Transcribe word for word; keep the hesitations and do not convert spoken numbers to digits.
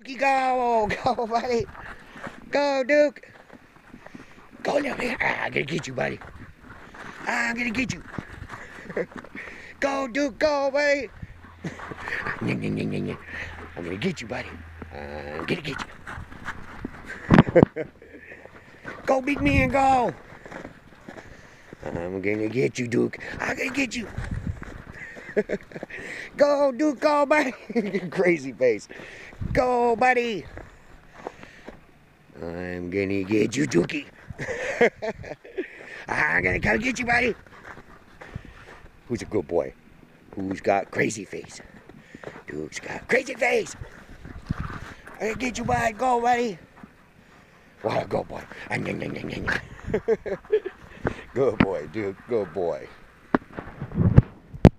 Go, go, buddy. Go, Duke. Go, little man. Ah, I'm gonna get you, buddy. Ah, I'm gonna get you. Go, Duke, go, buddy. I'm gonna get you, buddy. I'm gonna get you. Go, big man, go. I'm gonna get you, Duke. I'm gonna get you. Go, Duke, go, buddy. Crazy face. Go, buddy. I'm gonna get you, Dookie. I'm gonna come get you, buddy. Who's a good boy? Who's got crazy face? Duke's got crazy face. I'm gonna get you, buddy. Go, buddy. What a good boy. Good boy, Duke. Good boy.